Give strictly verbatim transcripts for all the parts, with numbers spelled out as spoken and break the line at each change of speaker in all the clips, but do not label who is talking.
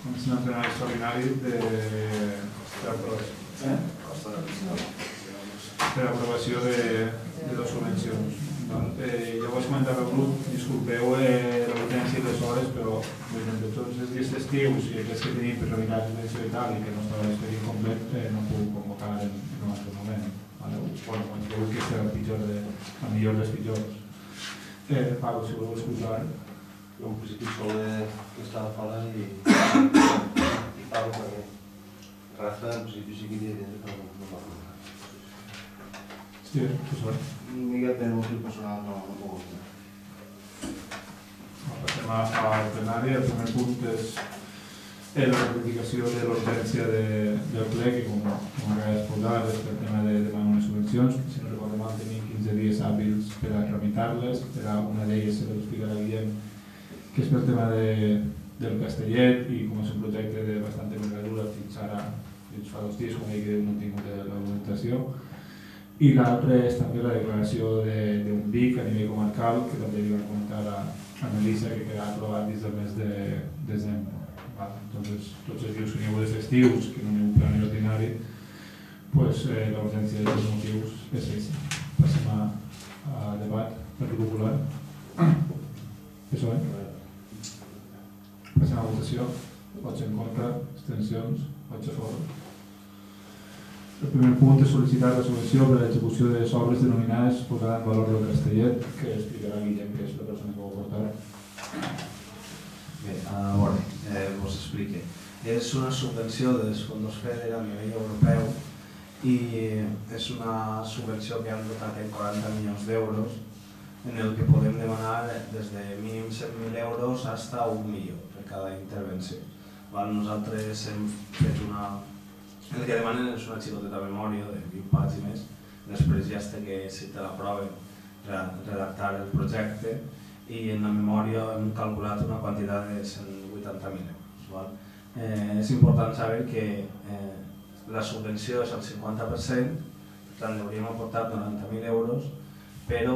un plenari extraordinari de l'aprovació de dues subvencions. Ja ho vaig comentar al grup, disculpeu l'urgència de les hores, però entre tots els dies festius i aquests que tenim per revisar la subvenció i tal, i que no estava l'expedient complet, no puc convocar en un altre moment. Bueno, quan creu que serà el millor dels pitjors. Pablo, si voleu escoltar.
En principi solo estava parlant i Pablo també. Rafa, en principi sí que diria que no va comentar.
Sí, tu sort.
Miguel per motiu personal no puc comentar.
Passem al plenari. El primer punt és la ratificació de l'urgència del ple, que com acaba d'exposar és el tema de demanar unes subvencions. Si no recordo mal, tenim quinze dies hàbils per a tramitar-les. Una d'elles se l'explicarà Guillem, que és pel tema del Castellet, i com és un projecte de bastanta envergadura, fins ara, fins fa dos dies, com he dit, no hem tingut la documentació. I l'altre és també la declaració d'un B I C a nivell comarcal, que també li va comentar a Melissa, que quedarà aprovat dins del mes de desembre. Entonces, tots els dies que n'hi ha hagut festius, que no n'hi ha un plenari ordinari, doncs l'urgència dels motius és aquesta. Passem a debat. Partit Popular. P S O E. Passem a votació. Vots en contra, abstencions, vots a favor. El primer punt és sol·licitar la subvenció per a l'execució de les obres denominades posada en valor del Castellet, que explicarà Guillem, que és la persona que ho portarà.
Bé, a veure, us explique. És una subvenció dels fons FEDER a nivell europeu i és una subvenció que han dotat en quaranta milions d'euros, en el que podem demanar des de mínim cent mil euros fins a un milió per cada intervenció. Nosaltres hem fet una... El que demanen és una xicoteta memòria de vint pàgines, després ja està que si te l'aproven redactar el projecte, i en la memòria hem calculat una quantitat de cent vuitanta mil euros. És important saber que la subvenció és el cinquanta per cent, per tant hauríem aportat noranta mil euros, però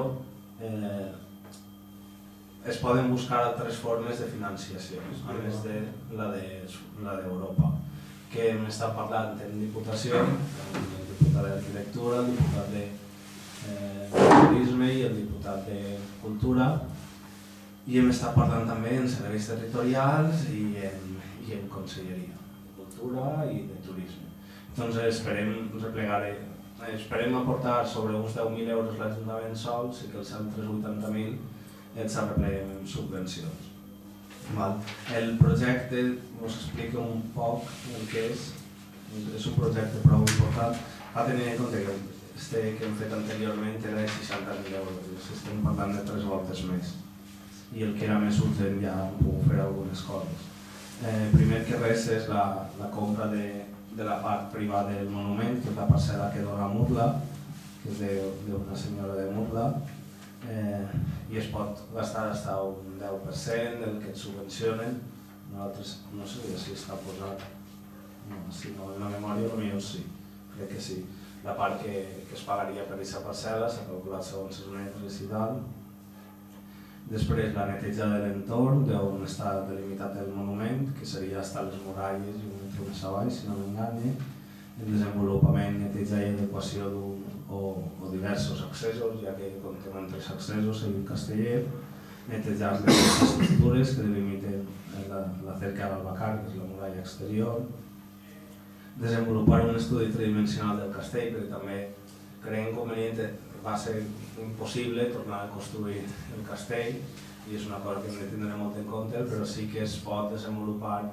es poden buscar altres formes de financiació, a més de la d'Europa, que hem estat parlant en Diputació, el diputat d'Arquitectura, el diputat de Turisme i el diputat de Cultura, i hem estat parlant també en serveis territorials i en Conselleria de Cultura i de Turisme. Doncs esperem replegar, esperem aportar sobre uns deu mil euros l'Ajuntament sols i que els altres vuitanta mil els arrepleguem en subvencions. El projecte us explica un poc el que és. És un projecte prou important. Ha de tenir en compte que este que hem fet anteriorment era de seixanta mil euros. Estem parlant de tres voltes més. I el que era més urgent ja hem pogut fer algunes coses. Primer que res és la compra de la part privada del monument, que és la parcel·la que dona a Murla, que és d'una senyora de Murla, i es pot gastar fins a un deu per cent del que et subvencionen. Nosaltres no sé si està posat, si no en la memòria potser sí, crec que sí. La part que es pagaria per aquesta parcel·la s'ha calculat segons els metres i tal. Després la neteja de l'entorn, d'on està delimitat el monument, que seria fins a les muralles i un metre més avall, si no m'enganye. El desenvolupament, neteja i adequació d'un o diversos accessos, ja que comptem amb tres accessos en Castellet, netejar les estructures que delimiten la cerca d'Albacar, que és la muralla exterior, desenvolupar un estudi tridimensional del castell, perquè també creiem convenient, va ser impossible tornar a construir el castell, i és una cosa que hem de tindre molt en compte, però sí que es pot desenvolupar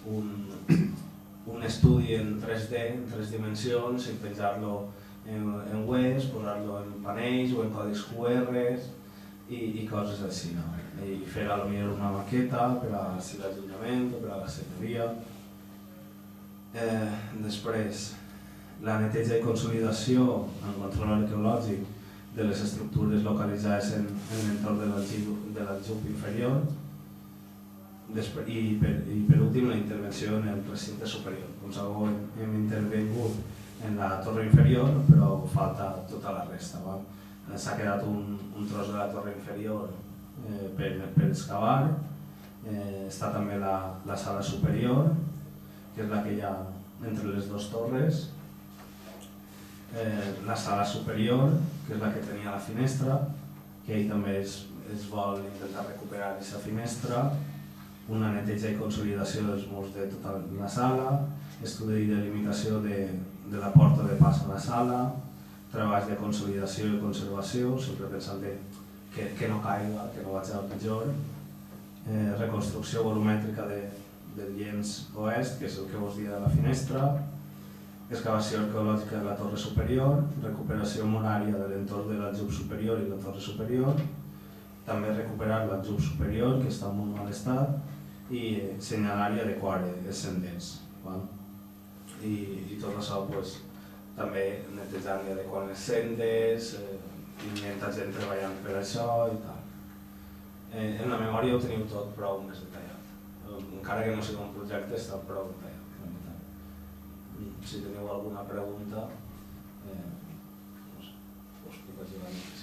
un estudi en tres D, en tres dimensions, i penjar-lo en webs, posar-lo en panells o en codis Q R i coses així. I fer potser una maqueta per a l'Ajuntament o per a la senyoria. Després, la neteja i consolidació en control arqueològic de les estructures localitzades en l'entorn de l'aljub inferior. I per últim, la intervenció en el recinte superior. Com sabeu, hem intervingut en la torre inferior, però falta tota la resta. S'ha quedat un tros de la torre inferior per excavar, Eh, està també la, la sala superior, que és la que hi ha entre les dues torres. Eh, la sala superior, que és la que tenia la finestra, que ell també es, es vol intentar recuperar aquesta finestra, una neteja i consolidació dels murs de tota la sala, estudi de limitació de, de la porta de pas a la sala, treballs de consolidació i conservació, sempre pensant que, que no caiga, que no vagi al pitjor, eh, reconstrucció volumètrica de, del llenç oest, que és el que vos dia de la finestra, excavació arqueològica de la torre superior, recuperació morària de l'entorn de l'aljub superior i la torre superior, també recuperar l'aljub superior, que està en molt mal estat, i senyalar i adequar els senders. I, i tot això pues, també netejant i adequant els senders, eh, i molta gent treballant per això i tal. Eh, en la memòria ho teniu tot prou més detallat. Encara que no sigui un projecte, està prou detallat. Si teniu alguna pregunta, eh, no sé, us puc ajudar més.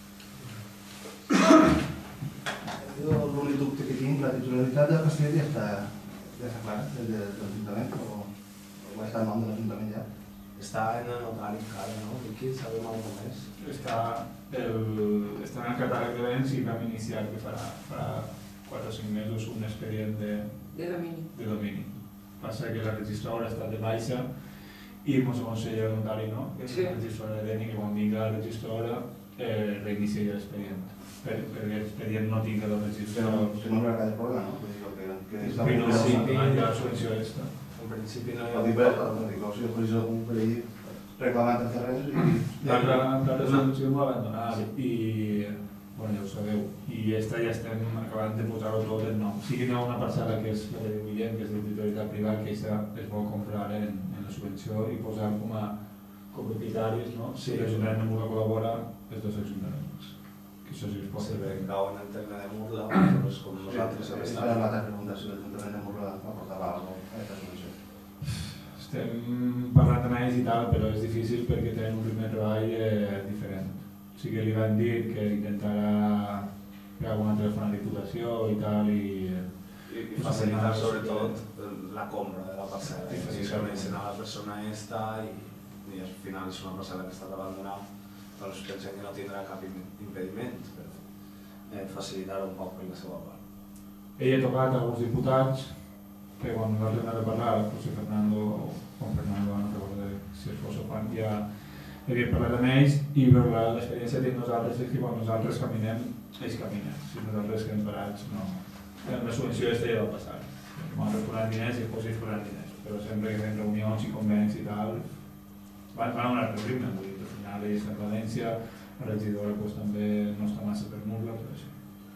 L'únic dubte que tinc, la titularitat del castell ja està, ja està clara, des de l'Ajuntament, o, o està en nom de l'Ajuntament ja?
Està en el notari encara, no? Aquí sabem alguna més?
Està, el, està en el catàleg de béns i vam iniciar que farà, farà quatre o cinc mesos un expedient de,
de domini.
De domini. Passa que la registradora està de baixa i ens aconsella el notari, no? Que és sí. La registradora de Deni, que quan vingui la registradora eh, reinicia l'expedient. Perquè l'expedient no tinga la registradora.
Que no haurà de problema, no? Que està
en principi no hi ha subvenció aquesta.
En principi no hi
ha... O sigui, el algú per ahir reclamant els terrenys i...
L'altra subvenció m'ho va abandonar i... Bueno, ja ho sabeu, i aquesta ja estem acabant de posar-ho tot en nom. Sí que hi ha una parcel·la que és la de Guillem, que és de titularitat privada, que aquesta es vol comprar en, en la subvenció i posar com a copropietaris, no? Si l'Ajuntament no vol col·laborar, els dos ajuntaments. Que això sí es pot
fer.
Sí,
que cauen en terme de Murla, però és com nosaltres hem estat.
Sí, és la pregunta si l'Ajuntament de Murla aportava alguna cosa a aquesta subvenció.
Estem parlant amb ells i tal, però és difícil perquè tenen un ritme de treball eh, diferent. Sí que li van dir que intentarà fer alguna telefona de diputació i tal i...
I, i facilitar sobretot la compra de la parcel·la. I facilitar a la persona esta i, i al final és una parcel·la que està abandonada, doncs pensem que no tindrà cap impediment, però eh, facilitar un poc per la seva part.
Ell ha tocat a alguns diputats, que quan nosaltres hem de parlar, José Fernando o Juan Fernando, no recordo si es fos o quan, ja havia parlat amb ells i l'experiència que tenim nosaltres és que quan nosaltres caminem, ells caminen. Si nosaltres quedem parats, no. La subvenció aquesta ja va passar. Van retornar diners i després es posaran diners. Però sempre que fem reunions i convents i tal, van a un altre ritme. Vull dir, al final ells en València, la regidora pues, també no està massa per Murla, però això.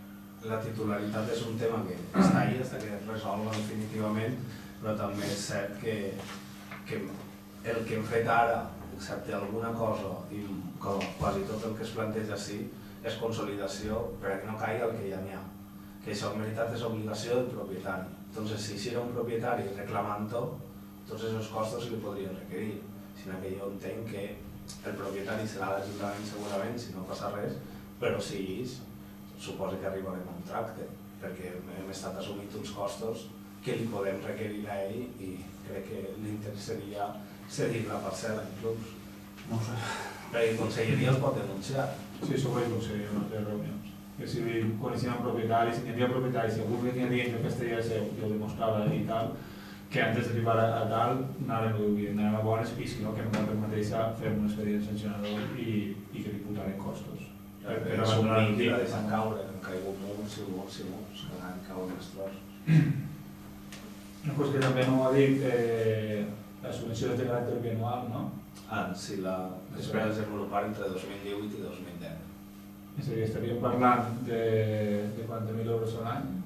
La titularitat és un tema que està ahí, està que es resolva definitivament, però també és cert que, que el que hem fet ara, excepte alguna cosa, i quasi tot el que es planteja així, és consolidació perquè no caigui el que ja n'hi ha. Que això en veritat és obligació del propietari. Entonces, si si era un propietari reclamant-ho, tots aquests costos li podrien requerir, sinó que jo entenc que el propietari serà l'Ajuntament segurament, si no passa res, però si és, suposa que arribarem a un tracte, perquè hem estat assumint uns costos que li podem requerir a ell i crec que l'interessaria cedir la parcel·la inclús.
No ho sé.
Perquè la conselleria el pot denunciar.
Sí, això ho vaig aconseguir en altres reunions. Que si coneixien propietaris, si n'hi havia propietaris, si algú venia dient que Castellà seu, jo ho demostrava i tal, que antes d'arribar a tal, anàvem a dir, anàvem a bones, i si no, que nosaltres mateixa fem un expedient sancionador i, i que li putaren costos.
Per, per abandonar el dia de Sant Caure, han caigut molts i molts i molts, que han caigut els trossos.
Una cosa que també no ho ha dit, eh, la subvenció és de caràcter bianual, no?
Ah, sí, la es va desenvolupar entre dos mil divuit i dos mil deu.
És a dir, estaríem parlant de, de quaranta mil euros a l'any?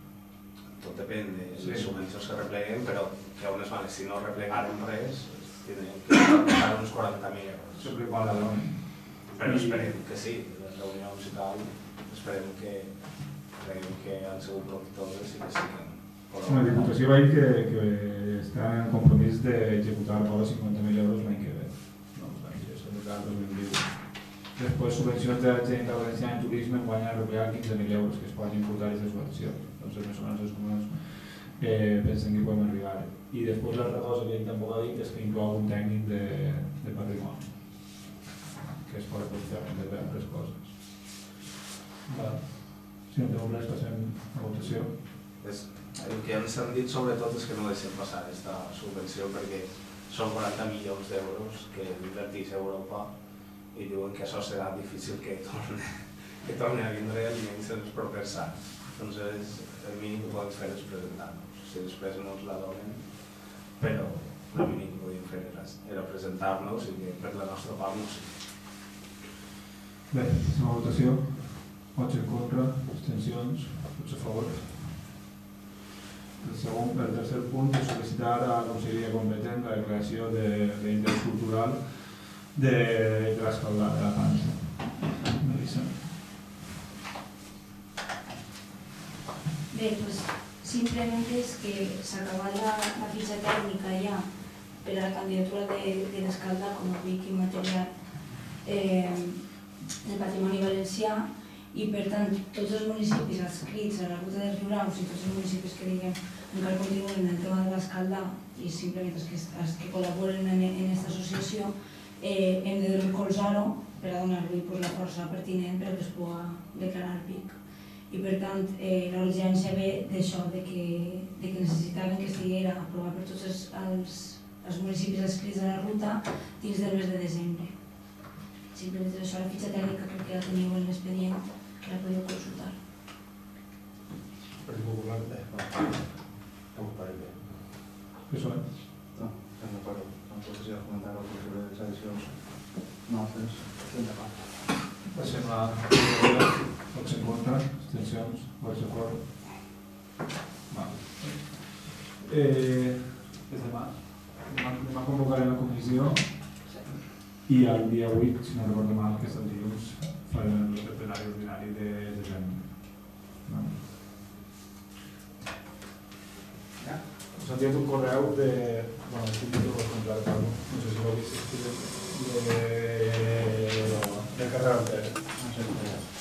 Tot depèn de les
sí.
subvencions que repleguen, però que a unes van, si no replegaren res, tindrien que pagar uns quaranta mil euros.
Sempre igual a l'any.
Però esperem que sí, les reunions i tal, esperem que creiem que han sigut profitoses i que sí que...
La Diputació va dir que, que està en compromís d'executar vora cinquanta mil euros l'any que ve. No, això és el dos mil divuit. Després, subvencions de la Generalitat Valenciana en turisme en guanya a replegar quinze mil euros, que es poden imputar aquesta subvenció. entonces més o menys els números eh, pensem que podem arribar. I després l'altra cosa que ell tampoc ha dit és que inclou un tècnic de, de patrimoni, que es pot fer de altres coses. Vale. Si no tenim res, passem a votació.
És, el que ens han dit sobretot és que no deixem passar aquesta subvenció perquè són quaranta milions d'euros que inverteix a Europa i diuen que això serà difícil que torni, que torni a vindre almenys en els propers anys. Doncs el mínim que podem fer és presentar-nos. Si després no ens la donen, però el mínim que podíem fer era, era presentar-nos i que per la nostra part no sigui.
Bé, passem a votació. Vots en contra, abstencions, vots a favor. El, segon, el tercer punt és sol·licitar a la Conselleria competent la declaració d'interès cultural de, de l'Escaldà de la Pansa. Melissa.
Bé, doncs simplement és que s'ha acabat la, la fitxa tècnica ja per a la candidatura de, de l'Escaldà com a ubic immaterial eh, del patrimoni valencià i per tant tots els municipis adscrits a la ruta dels Riuraus i tots els municipis que diguem encara continuen en el tema de l'Escaldà i simplement els que, els que col·laboren en aquesta associació eh, hem de recolzar-ho per a donar-li pues, la força pertinent per a que es pugui declarar el P I C. I per tant eh, la urgència ve d'això, de, que, de que necessitaven que estigués aprovat per tots els, els, els municipis adscrits a la ruta dins del mes de desembre. Simplement és això, la fitxa tècnica crec que la teniu en l'expedient, que la podeu consultar.
Partit Popular, bé, com ho parell bé.
Què són?
No, estem d'acord amb la posició de comentar el possible de les edicions nostres, estem d'acord.
Passem a la votació. Vots en contra, abstencions, vots a favor. Vale. Eh, és demà. Demà convocarem la comissió i el dia vuit, si no recordo mal, que és el dilluns, farem el plenari ordinari de desembre. Vale. Us ha enviat un correu de... Bueno, estic dient que ho has comprat, Pablo. No sé si ho heu vist. De... de carrer Alter.
No sé,